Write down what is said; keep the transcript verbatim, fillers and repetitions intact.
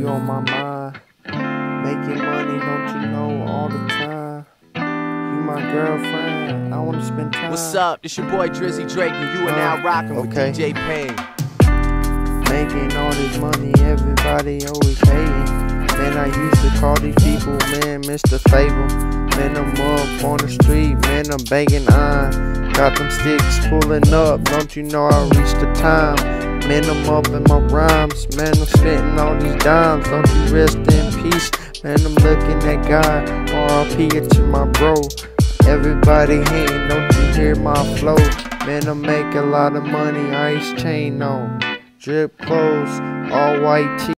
you on my mind. Making money, don't you know, all the time. You my girlfriend, I wanna spend time. What's up? It's your boy Drizzy Drake, and you are now rocking with okay. D J Payne. Making all this money, everybody always hating. Man, I used to call these people, man, Mister Fable. Man, I'm up on the street, man, I'm banging on. Got them sticks pulling up, don't you know I reached the time. Man, I'm up in my rhymes, man, I'm spitting all these dimes. Don't you rest in peace, man, I'm looking at God. R I P to my bro. Everybody hating, don't you hear my flow? Man, I make a lot of money, ice chain on. Drip clothes, all white tee.